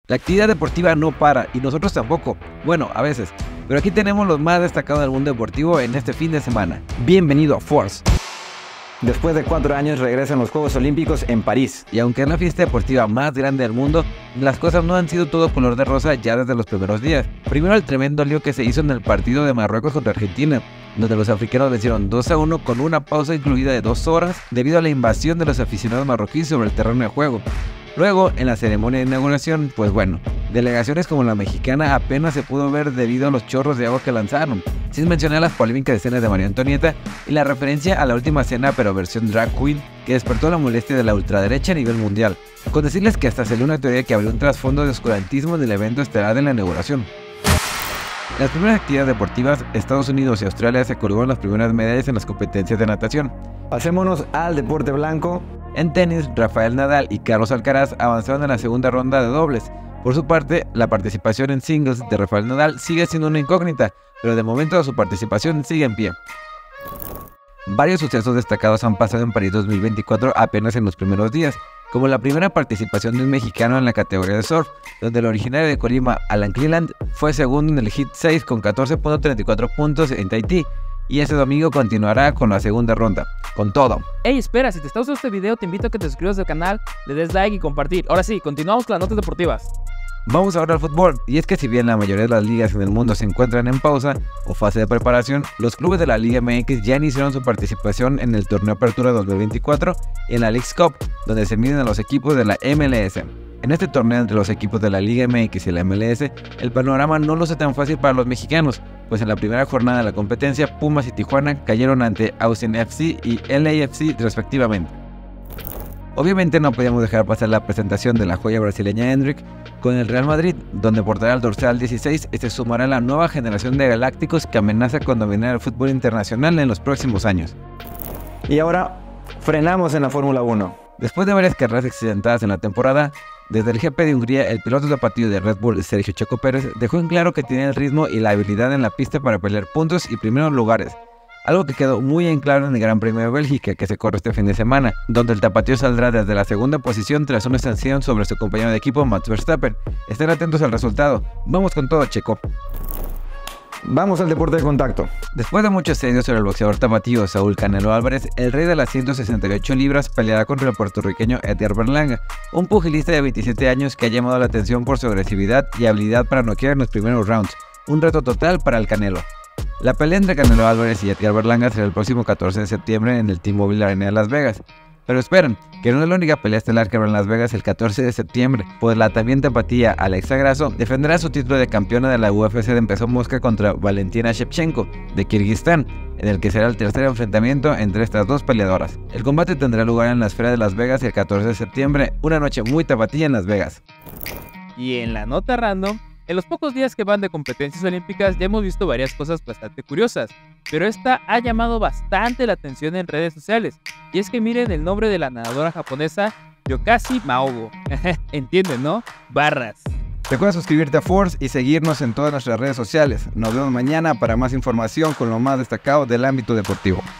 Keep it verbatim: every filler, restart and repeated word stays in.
La actividad deportiva no para y nosotros tampoco, bueno, a veces, pero aquí tenemos los más destacados del mundo deportivo en este fin de semana. Bienvenido a Force. Después de cuatro años regresan los Juegos Olímpicos en París. Y aunque es la fiesta deportiva más grande del mundo, las cosas no han sido todo color de rosa ya desde los primeros días. Primero el tremendo lío que se hizo en el partido de Marruecos contra Argentina, donde los africanos vencieron dos a uno con una pausa incluida de dos horas debido a la invasión de los aficionados marroquíes sobre el terreno de juego. Luego, en la ceremonia de inauguración, pues bueno, delegaciones como la mexicana apenas se pudo ver debido a los chorros de agua que lanzaron, sin mencionar las polémicas escenas de María Antonieta y la referencia a la última cena pero versión drag queen que despertó la molestia de la ultraderecha a nivel mundial, con decirles que hasta salió una teoría que abrió un trasfondo de oscurantismo del evento estelar de la inauguración. En las primeras actividades deportivas, Estados Unidos y Australia se colgaron las primeras medallas en las competencias de natación. Pasémonos al deporte blanco. En tenis, Rafael Nadal y Carlos Alcaraz avanzaron a la segunda ronda de dobles. Por su parte, la participación en singles de Rafael Nadal sigue siendo una incógnita, pero de momento su participación sigue en pie. Varios sucesos destacados han pasado en París dos mil veinticuatro apenas en los primeros días, como la primera participación de un mexicano en la categoría de surf, donde el originario de Colima, Alan Cleland, fue segundo en el Heat seis con catorce punto treinta y cuatro puntos en Tahití, y este domingo continuará con la segunda ronda, con todo. Ey, espera, si te está gustando este video te invito a que te suscribas al canal, le des like y compartir. Ahora sí, continuamos con las notas deportivas. Vamos ahora al fútbol, y es que si bien la mayoría de las ligas en el mundo se encuentran en pausa o fase de preparación, los clubes de la Liga M X ya iniciaron su participación en el Torneo Apertura dos mil veinticuatro y en la Leagues Cup, donde se miden a los equipos de la M L S. En este torneo entre los equipos de la Liga M X y la M L S, el panorama no luce tan fácil para los mexicanos, pues en la primera jornada de la competencia, Pumas y Tijuana cayeron ante Austin F C y L A F C respectivamente. Obviamente no podíamos dejar pasar la presentación de la joya brasileña Endrick con el Real Madrid, donde portará el dorsal dieciséis y se sumará a la nueva generación de galácticos que amenaza con dominar el fútbol internacional en los próximos años. Y ahora frenamos en la Fórmula uno. Después de varias carreras accidentadas en la temporada, desde el G P de Hungría, el piloto zapatillo de Red Bull, Sergio Checo Pérez, dejó en claro que tiene el ritmo y la habilidad en la pista para pelear puntos y primeros lugares, algo que quedó muy en claro en el Gran Premio de Bélgica que se corre este fin de semana, donde el tapatío saldrá desde la segunda posición tras una sanción sobre su compañero de equipo Max Verstappen. Estén atentos al resultado. Vamos con todo, Checo. Vamos al deporte de contacto. Después de muchos asedios sobre el boxeador tapatío Saúl Canelo Álvarez, el rey de las ciento sesenta y ocho libras peleará contra el puertorriqueño Edgar Berlanga, un pugilista de veintisiete años que ha llamado la atención por su agresividad y habilidad para noquear en los primeros rounds, un reto total para el Canelo. La pelea entre Canelo Álvarez y Edgar Berlanga será el próximo catorce de septiembre en el T-Mobile Arena de Las Vegas. Pero esperen, que no es la única pelea estelar que habrá en Las Vegas el catorce de septiembre, pues la también tapatía Alexa Grasso defenderá su título de campeona de la U F C de peso mosca contra Valentina Shevchenko de Kirguistán, en el que será el tercer enfrentamiento entre estas dos peleadoras. El combate tendrá lugar en la esfera de Las Vegas el catorce de septiembre, una noche muy tapatía en Las Vegas. Y en la nota random, en los pocos días que van de competencias olímpicas ya hemos visto varias cosas bastante curiosas, pero esta ha llamado bastante la atención en redes sociales, y es que miren el nombre de la nadadora japonesa Yokashi Maogo. ¿Entienden, no? Barras. Recuerda suscribirte a Force y seguirnos en todas nuestras redes sociales. Nos vemos mañana para más información con lo más destacado del ámbito deportivo.